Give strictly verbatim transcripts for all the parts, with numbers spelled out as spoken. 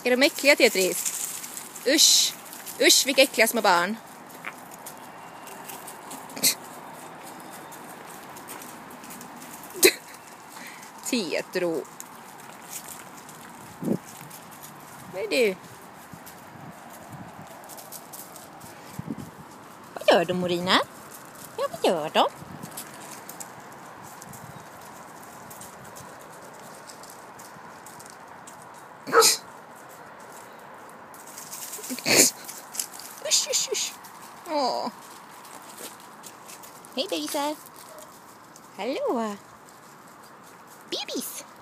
Är de äckliga, Tetris? Usch! Usch, vilka äckliga små barn. Tetro. Vad är du? Vad gör de, Morina? Ja, vad gör de? Usch, usch, usch. Åh. Hej, bebisar. Hallå. Bebis.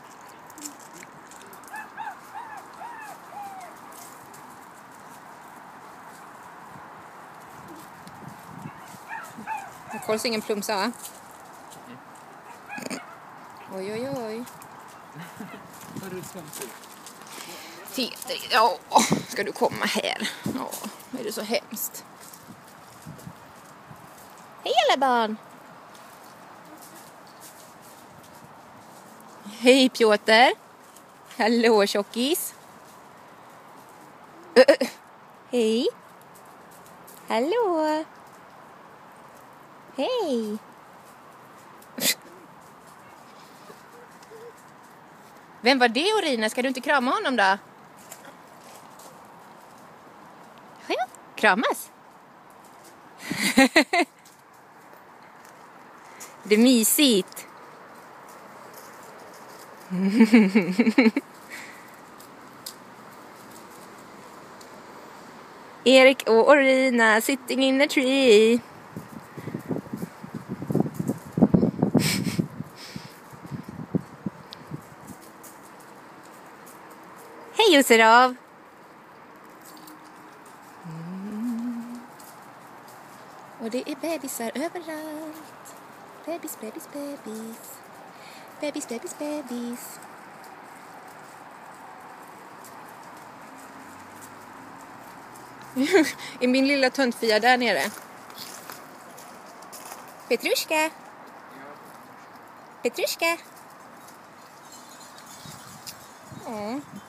Jag kollar ingen plumsa, va? Oj, oj, oj. Tetris, ja, ska du komma här? Ja, är det så hemskt. Hej alla barn. Hej Piotr. Hallå tjockis. Uh, uh. Hej. Hallå. Hej. Vem var det, Orina? Ska du inte krama honom då? Ja, kramas. Det är mysigt. Erik och Orina sitting in a tree. Hej Joserav. Mm. Och det är bebisar överallt. Bebis, bebis, bebis. Bebis, bebis, bebis. I min lilla töntfia där nere. Petrushka. Petrushka. Åh.